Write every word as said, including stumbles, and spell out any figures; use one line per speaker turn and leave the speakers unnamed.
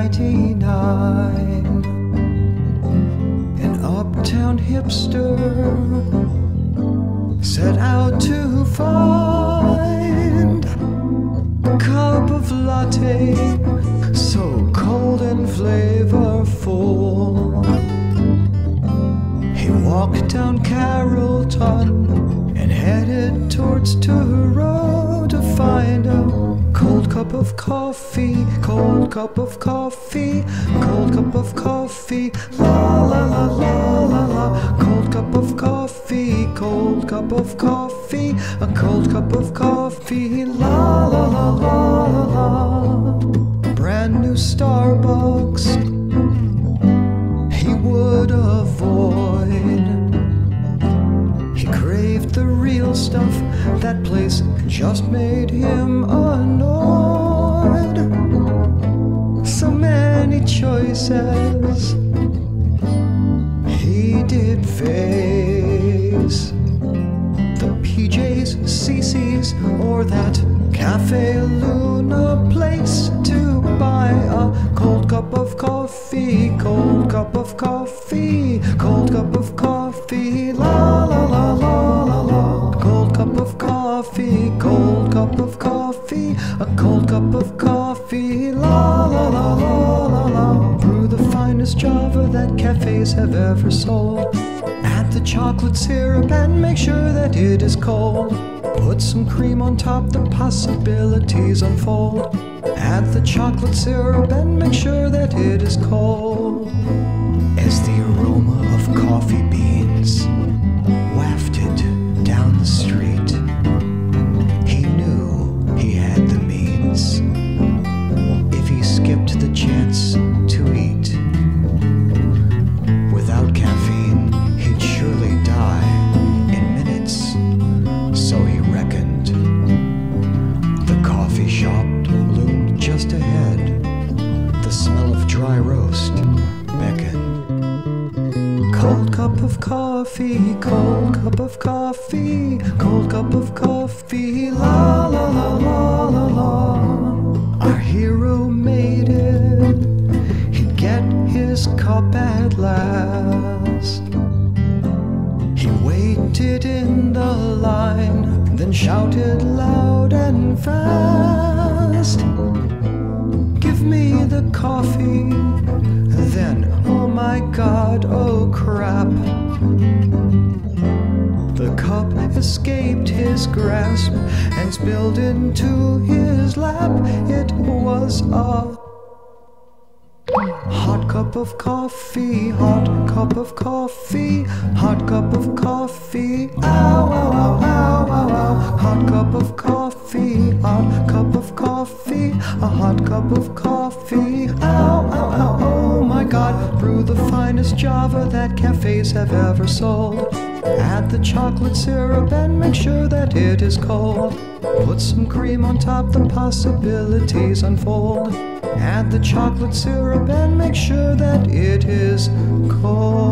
ninety-nine. An uptown hipster set out to find a cup of latte so cold and flavorful. He walked down Carrollton and headed towards Truro to find a cold cup of coffee, cold cup of coffee, cold cup of coffee, la la la la la la, cold cup of coffee, cold cup of coffee, a cold cup of coffee, la la la la la la. Brand new Starbucks he would avoid. He craved the real stuff, that place just made him annoyed. So many choices he did face, the P J's, C C's, or that Cafe Luna place to buy a cold cup of coffee, cold cup of coffee, cold cup of coffee, la la la la la la, cold cup of coffee, cold cup of coffee, a cold cup of coffee, la la la la la la. Brew the finest Java that cafes have ever sold. Add the chocolate syrup and make sure that it is cold. Put some cream on top, the possibilities unfold. Add the chocolate syrup and make sure that it is cold. As the aroma of coffee beans wafted down the street, he knew he had the means. If he skipped the chance to eat, without caffeine he'd surely die in minutes. So he reckoned. The coffee shop loomed just ahead. The smell of dry roast beckoned. Cold cup of coffee, cold cup of coffee, cold cup of coffee, la la la la la la. Our hero made it. He'd get his cup at last. He waited in the line, then shouted loud and fast, "Give me the coffee." Then, oh my God, oh crap, the cup escaped his grasp and spilled into his lap. It was a hot cup of coffee, hot cup of coffee, hot cup of coffee, ow, ow, ow, ow, ow, ow, hot cup of coffee, hot cup of coffee, a hot cup of coffee, ow, ow, ow, oh my God, brew the finest Java that cafes have ever sold. Add the chocolate syrup and make sure that it is cold. Put some cream on top, the possibilities unfold. Add the chocolate syrup and make sure that it is cold.